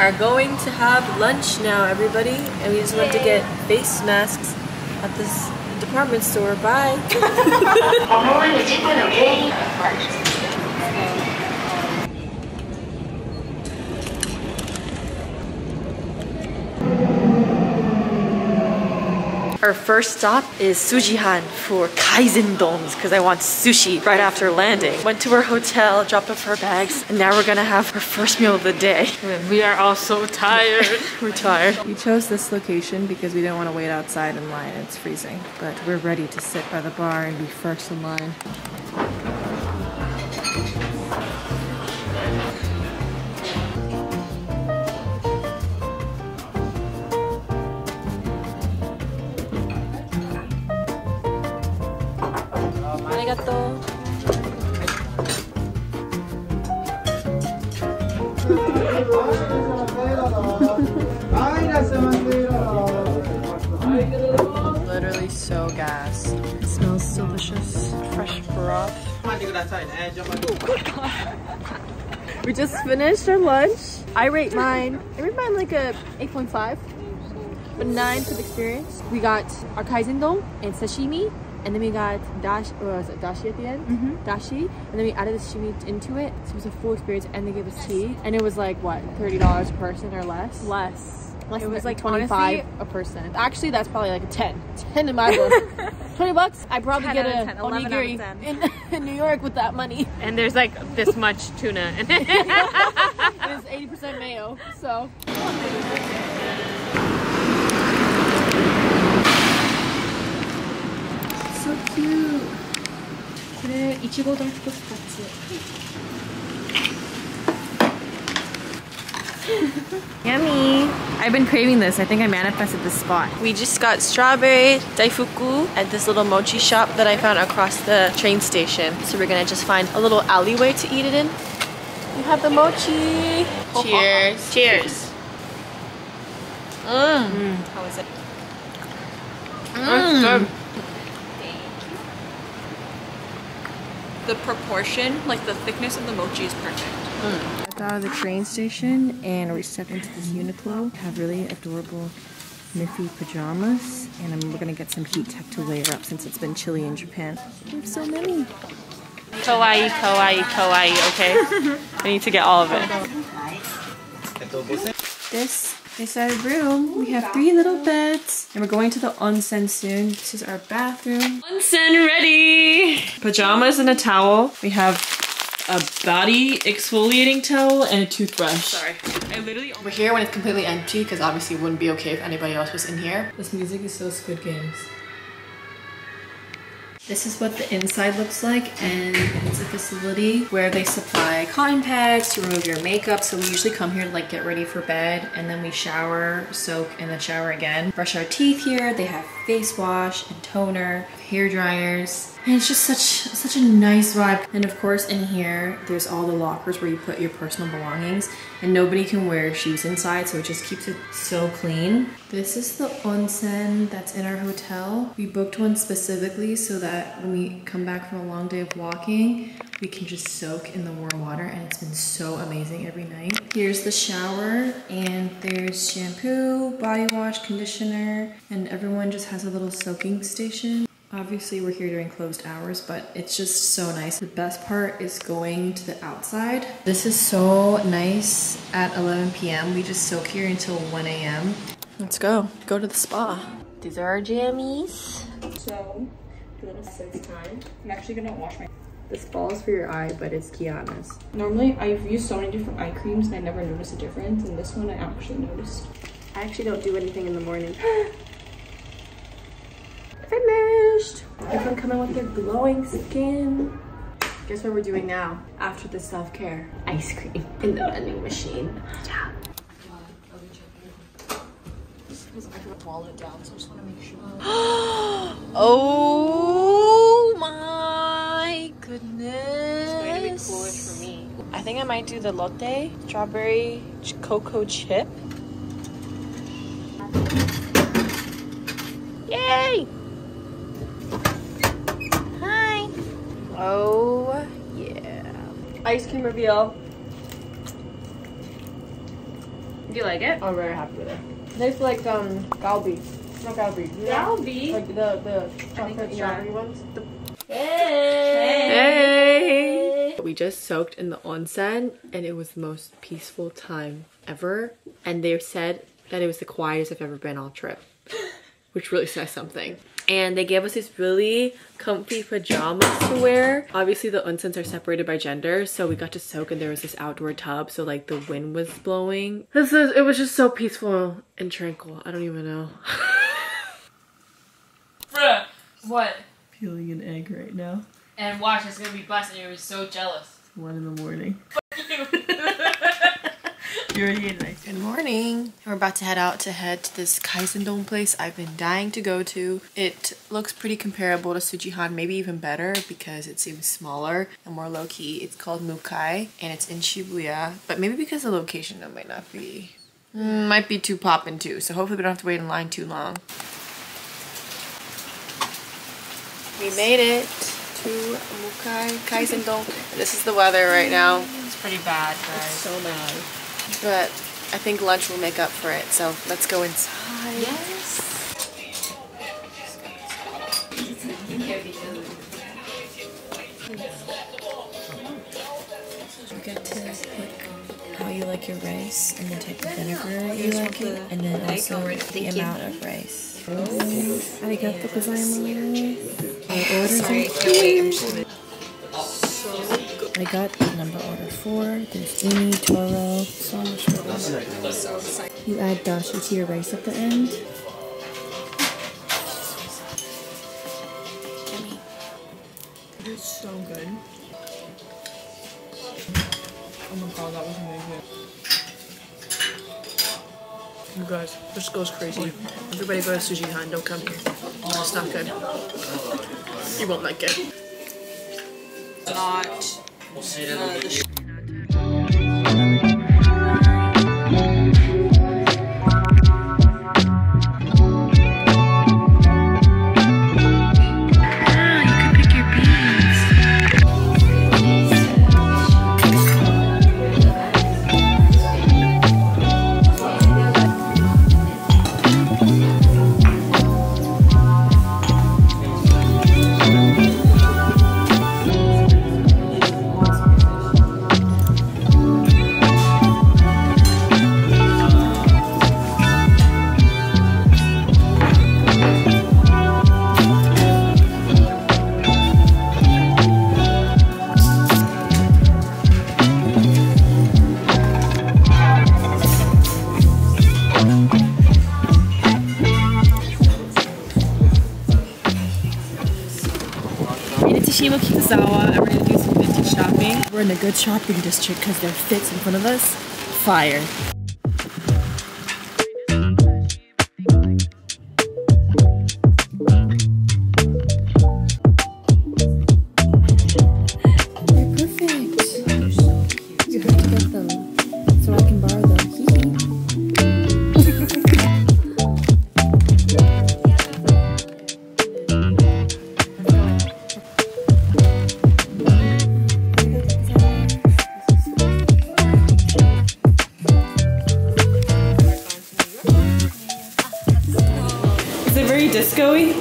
are going to have lunch now, everybody, and we just went to get face masks at this department store. Bye. Our first stop is tsujihan for kaisendons because I want sushi right after landing. Went to our hotel, dropped off our bags, and now we're gonna have our first meal of the day. We are all so tired. We're tired. We chose this location because we didn't want to wait outside in line. It's freezing. But we're ready to sit by the bar and be first in line. Literally so gassed. It smells delicious. Fresh broth. Oh good God. We just finished our lunch. I rate mine like a 8.5, but 9 for the experience. We got our kaisendon and sashimi. And then we got dashi at the end? Dashi. And then we added the sashimi into it. So it was a full experience, and they gave us tea. And it was like, what, $30 a person or less? Less. It was like 25 honestly, a person. Actually, that's probably like a 10. 10 in my book. 20 bucks, I'd probably get a onigiri in New York with that money. And there's like this much tuna. And it's 80% mayo, so. So cute. これいちご大福2つ。Yummy. I've been craving this. I think I manifested this spot. We just got strawberry daifuku at this little mochi shop that I found across the train station. So we're gonna just find a little alleyway to eat it in. We have the mochi. Cheers. Cheers. How is it? That's good. The proportion, like the thickness of the mochi is perfect. Got out of the train station and we stepped into this Uniqlo. We have really adorable Miffy pajamas, and we're gonna get some heat tech to layer up since it's been chilly in Japan. We have so many. Kawaii, kawaii, kawaii, okay? I need to get all of it. This is our room. We have 3 little beds, and we're going to the onsen soon. This is our bathroom. Onsen ready! Pajamas and a towel. We have a body exfoliating towel and a toothbrush. Sorry. We're here when it's completely empty because obviously it wouldn't be okay if anybody else was in here. This music is so Squid Games. This is what the inside looks like, and it's a facility where they supply cotton pads to remove your makeup. So we usually come here to like get ready for bed, and then we shower, soak, and then shower again. Brush our teeth here. They have face wash and toner, hair dryers. And it's just such a nice vibe. And of course in here, there's all the lockers where you put your personal belongings, and nobody can wear shoes inside, so it just keeps it so clean. This is the onsen that's in our hotel. We booked one specifically so that when we come back from a long day of walking, we can just soak in the warm water, and it's been so amazing every night. Here's the shower, and there's shampoo, body wash, conditioner, and everyone just has a little soaking station. Obviously we're here during closed hours, but it's just so nice. The best part is going to the outside. This is so nice at 11 p.m. We just soak here until 1 a.m. Let's go to the spa. These are our jammies. So, for the sixth time, I'm actually gonna wash my... This ball is for your eye, but it's Kiana's. Normally, I've used so many different eye creams and I never noticed a difference, and this one I actually noticed. I actually don't do anything in the morning. Finished! Everyone coming with their glowing skin. Guess what we're doing now? After the self-care, ice cream in the vending machine. Yeah. Because I could wall it down, so I just want to make sure. Oh my goodness. It's going to be coolish for me. I think I might do the latte, strawberry cocoa chip. Yay! Hi! Oh yeah. Ice cream reveal. Do you like it? I'm very happy with it. It tastes like galbi. Not galbi. Galbi? Like the chocolate strawberry ones. Hey! We just soaked in the onsen and it was the most peaceful time ever. And they said that it was the quietest I've ever been on a trip, which really says something. And they gave us these really comfy pajamas to wear. Obviously the onsens are separated by gender, so we got to soak and there was this outdoor tub, so like the wind was blowing. It was just so peaceful and tranquil. I don't even know. Bruh! What? Peeling an egg right now. And watch, it's gonna be busted. You're gonna be so jealous. 1 in the morning. You already ate it. Good morning. We're about to head to this kaisendon place I've been dying to go to. It looks pretty comparable to tsujihan, maybe even better because it seems smaller and more low-key. It's called Mukai and it's in Shibuya, but maybe because the location it might not be. Might be too poppin' too, so hopefully we don't have to wait in line too long. We made it to Mukai kaisendon. This is the weather right now. It's pretty bad, guys. So bad. But I think lunch will make up for it, so let's go inside. Yes! You get to pick how you like your rice and the type of vinegar you like it, and then also the amount of rice. Arigatou gozaimasu. I got number order 4. There's uni, toro, so much sugar. You add dashi to your rice at the end. Yummy. It's so good. Oh my god, that was amazing. You guys, this goes crazy. Everybody go to tsujihan, don't come here. It's not good. You won't like it. Not Ogawa, and we're gonna do some vintage shopping. We're in a good shopping district because there are fits in front of us. Fire. They're perfect. You have to get them so I can borrow them. Disco-y?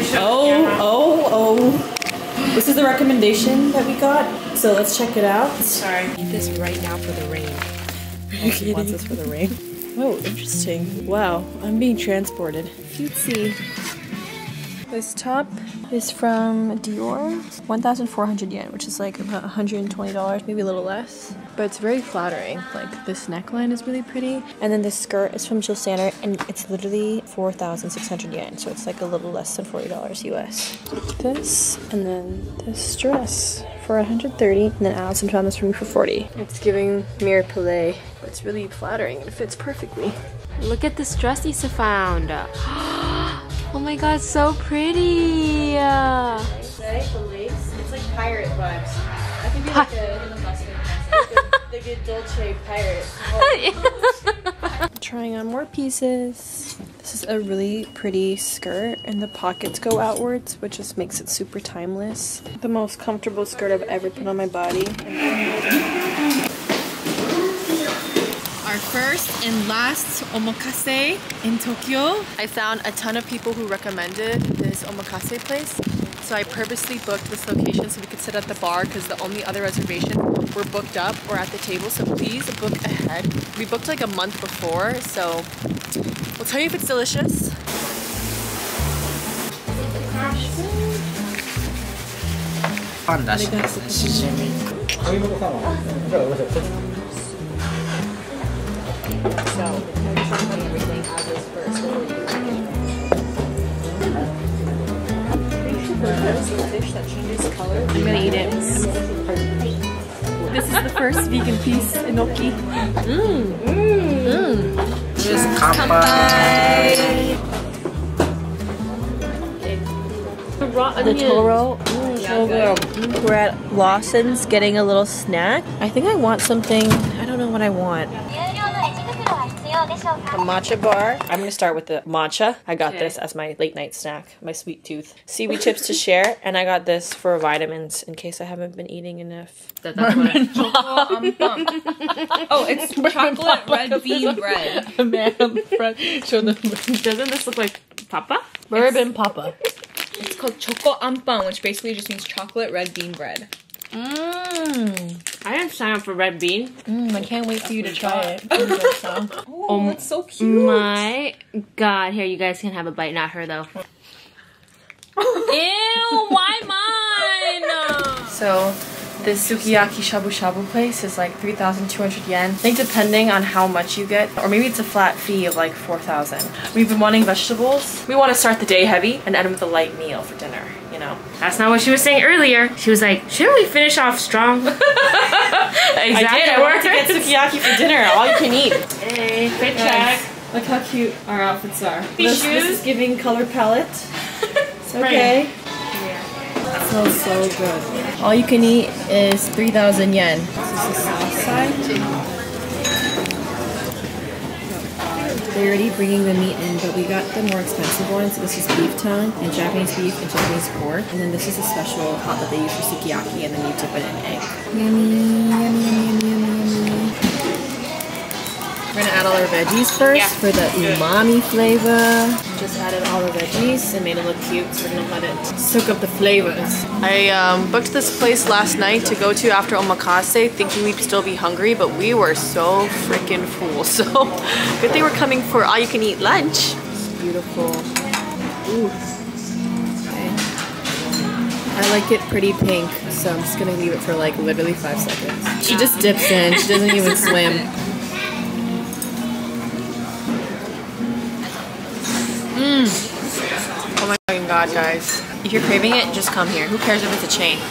Oh. This is the recommendation that we got, so let's check it out. Sorry. Need this right now for the rain. Who wants this for the rain? Oh, interesting. Wow, I'm being transported. Cutesy. This top is from Dior. 1,400 yen, which is like about $120, maybe a little less. But it's very flattering. Like, this neckline is really pretty. And then this skirt is from Jill Sander, and it's literally 4,600 yen. So it's like a little less than $40 US. This, and then this dress for 130, and then Allison found this for me for 40. It's giving mirror palais, but it's really flattering and it fits perfectly. Look at this dress Issa found. Oh my god, so pretty. The lace, it's like pirate vibes. I could be like a Dolce pirate. Trying on more pieces. This is a really pretty skirt and the pockets go outwards, which just makes it super timeless. The most comfortable skirt I've ever put on my body. Our our first and last omakase in Tokyo. I found a ton of people who recommended this omakase place. So I purposely booked this location so we could sit at the bar because the only other reservations were booked up or at the table. So please book ahead. We booked like a month before, so we'll tell you if it's delicious. I'm gonna eat it. This is the first vegan piece, enoki. Just kanpai. The Toro. So good. We're at Lawson's getting a little snack. I think I want something. I don't know what I want. A matcha bar. I'm gonna start with the matcha. I got this as my late night snack, my sweet tooth. Seaweed chips to share, and I got this for vitamins in case I haven't been eating enough. That's what oh, it's chocolate red bean bread. Man, show them. Doesn't this look like papa? Bourbon papa. It's called choco ampang, which basically just means chocolate red bean bread. I didn't sign up for red bean. I can't wait for you to try it. Oh, it's so cute. My God. Here, you guys can have a bite. Not her, though. Ew, why mine? So, this sukiyaki shabu shabu place is like 3,200 yen. I think depending on how much you get, or maybe it's a flat fee of like 4,000. We've been wanting vegetables. We want to start the day heavy and end with a light meal for dinner, you know. That's not what she was saying earlier. She was like, shouldn't we finish off strong? Exactly. I wanted to get sukiyaki for dinner. All you can eat. Hey, fit Yes. check. Look how cute our outfits are. These This is giving color palette. It's okay. Smells so good. All you can eat is 3,000 yen. This is the sauce side. They're already bringing the meat in, but we got the more expensive one. So this is beef tongue and Japanese beef and Japanese pork. And then this is a special pot that they use for sukiyaki, and then you dip it in egg. Yummy, yummy, yummy, yummy, yummy. We're gonna add all our veggies first for the umami flavor. Just added all the veggies and made it look cute, so we're gonna let it soak up the flavors. I booked this place last night to go to after omakase, thinking we'd still be hungry, but we were so freaking full. So good thing we're coming for all-you-can-eat lunch. It's beautiful. Ooh. Okay. I like it pretty pink, so I'm just gonna leave it for like literally 5 seconds. She just dips in. She doesn't even swim. Oh my fucking god, guys. If you're craving it, just come here. Who cares if it's a chain?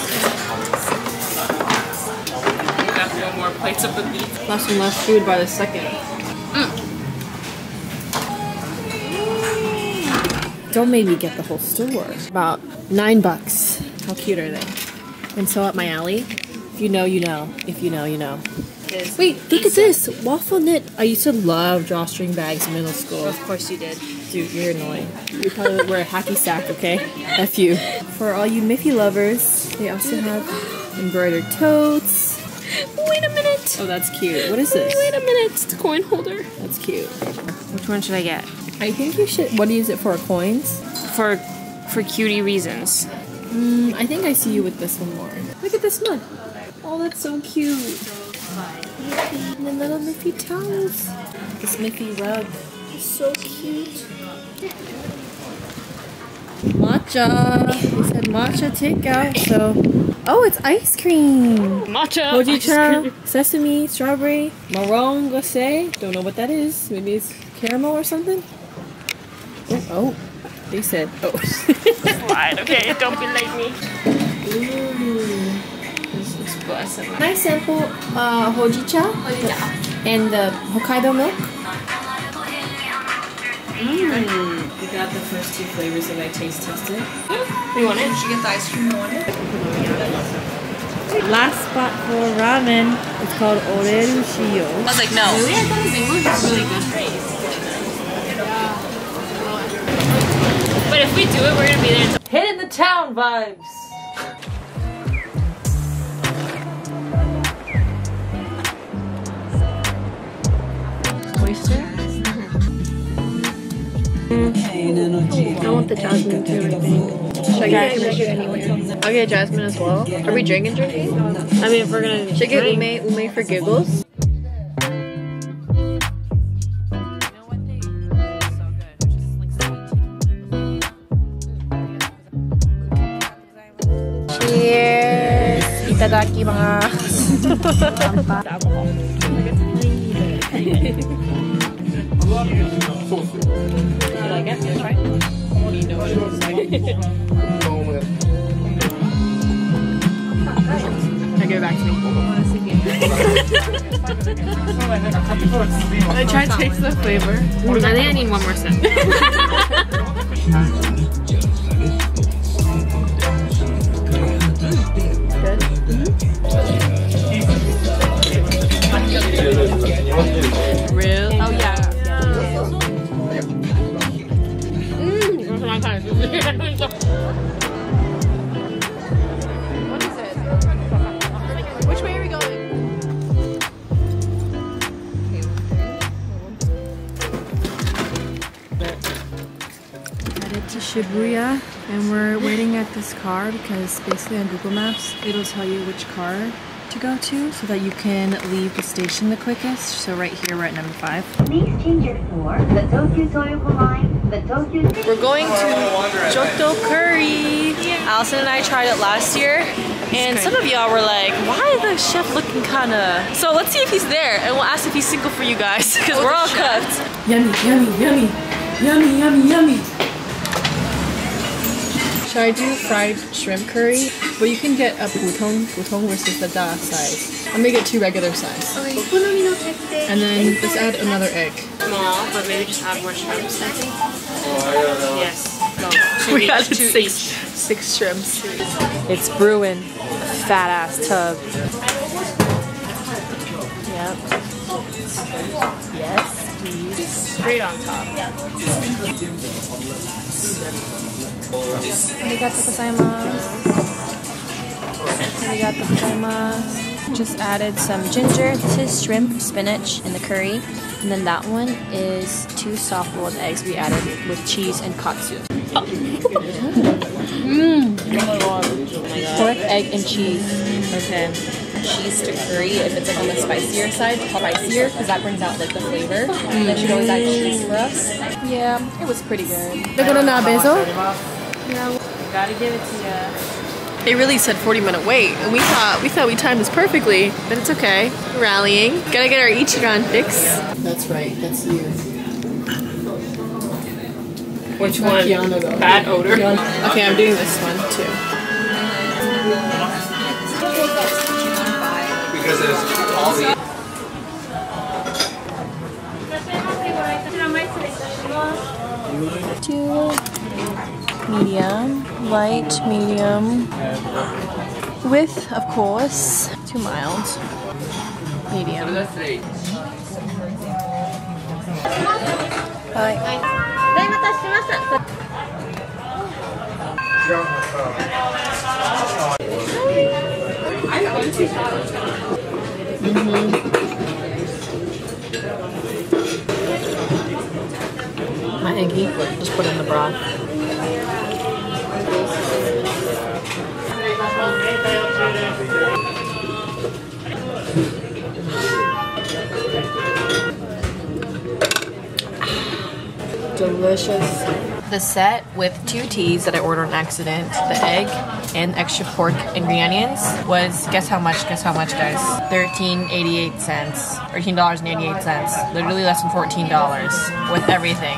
You got no more plates of the beef. Less and less food by the second. Don't make me get the whole store. About $9. How cute are they? And so up my alley. If you know, you know. If you know, you know. Wait, look at this! Waffle knit! I used to love drawstring bags in middle school. Of course you did. Dude, you're annoying. You probably would wear a hacky sack, okay? F you. For all you Miffy lovers, they also have embroidered totes. Wait a minute! Oh, that's cute. What is this? Wait a minute! It's a coin holder. That's cute. Which one should I get? I think you should. What do you use it for? Coins? For cutie reasons. I think I see you with this one more. Look at this mug. Oh, that's so cute. And the little Miffy towels. This Miffy rug is so cute. Matcha. They said matcha takeout, so. Oh, it's ice cream. Matcha. Hojicha, sesame, strawberry, marron glacé. Don't know what that is. Maybe it's caramel or something. Oh, they said. Oh. Slide, okay? Don't be like me. Ooh. Can I sample hojicha and the Hokkaido milk? We got the first 2 flavors that I taste tested. You want it? Did you get the ice cream? You want it? Last spot for ramen. It's called Oreru Shio. I was like, no. Really? I thought his English was really good. But if we do it, we're gonna be there. Hit in the town vibes. oyster? I want the jasmine too, I think. Should I get it anywhere? I'll get jasmine as well. Are we drinking? I mean, if we're gonna should I get ume for giggles? Cheers! Itadakimasu! You like it? Try it. You know what it looks like. Now give it back to me. I tried to taste the flavor. I think I need one more sip. Real? Oh yeah. What is it? Which way are we going? Headed to Shibuya, and we're waiting at this car because basically on Google Maps it'll tell you which car to go to so that you can leave the station the quickest. So right here, we're at number 5. Please change it for the Tokyo Toyoko line, the Tokyo... We're going to Joto Curry. Allison and I tried it last year, and some of y'all were like, why is the chef looking kinda... So let's see if he's there, and we'll ask if he's single for you guys, because we're all cooked. Yummy, yummy, yummy, yummy, yummy, yummy. Should I do fried shrimp curry? Well, you can get a putong versus the da size. I'm gonna get 2 regular size. Okay. And then let's add another egg. Small, but maybe just add more shrimps, I think. Yes. No. We added 6 shrimps. It's brewing. Fat ass tub. Yep. Yes, please. Straight on top. Arigatou gozaimasu. Just added some ginger, this is shrimp, spinach, and the curry. And then that one is 2 soft-boiled eggs we added with cheese and katsu. Oh. Pork, egg, and cheese. Okay. Cheese to curry, if it's like on the spicier side, spicier, because that brings out like the flavor. Then she'd always add cheese for us. Yeah, it was pretty good. They go to nabezo? Yeah, gotta give it to you. They really said 40-minute wait, and we thought we timed this perfectly, but it's okay. We're rallying. Gotta get our ichiya fix. That's right, that's you. Which one? Bad odor. Okay, I'm doing this one too. Because there's all the... Medium, light, medium. With, of course, too mild. Medium. My eggy, just put it in the broth. Delicious. The set with 2 teas that I ordered on accident, the egg and extra pork and green onions was, guess how much guys? $13.88. $13.88. Literally less than $14 with everything.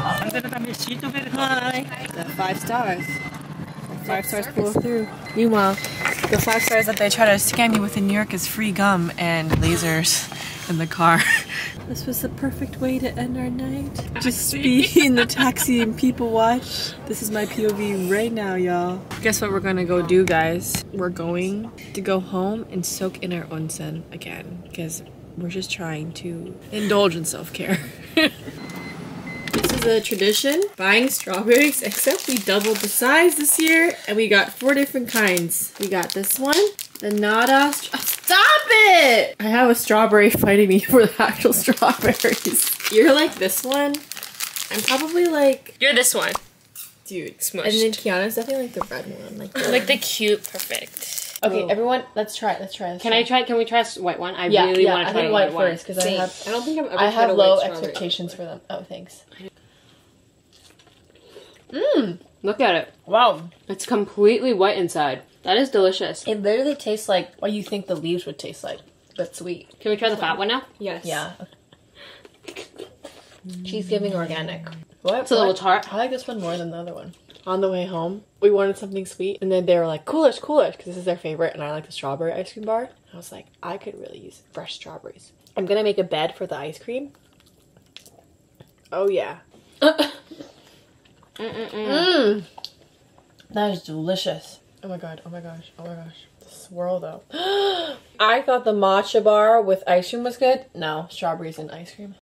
Hi. The 5 stars. 5 stars pull through. Meanwhile, the 5 stars that they try to scam you with in New York is free gum and lasers in the car. This was the perfect way to end our night. Just be in the taxi and people watch. This is my POV right now, y'all. Guess what we're gonna go do, guys? We're going to go home and soak in our onsen again because we're just trying to indulge in self-care. This is is a tradition, buying strawberries, except we doubled the size this year and we got 4 different kinds. We got this one, the nada, stop it! I have a strawberry fighting me for the actual strawberries. You're like this one. I'm probably like, You're this one. dude, Smushed. and then Kiana's definitely like the red one. Like the cute, perfect. Okay, everyone, let's try it. Can I try? Can we try a white one? I Yeah, really yeah, want to I try think a white white first, one. because I don't think I've ever I tried have a low white strawberry expectations for them. Oh, thanks. Look at it. Wow. It's completely white inside. That is delicious. It literally tastes like what you think the leaves would taste like, but sweet. Can we try the fat one now? Yes. Yeah. She's giving organic. What? It's a little tart. I like this one more than the other one. On the way home, we wanted something sweet, and then they were like, coolers, because this is their favorite, and I like the strawberry ice cream bar. I was like, I could really use fresh strawberries. I'm gonna make a bed for the ice cream. Oh, yeah. That is delicious. Oh my god, oh my gosh, oh my gosh. The swirl, though. I thought the matcha bar with ice cream was good. No, strawberries and ice cream.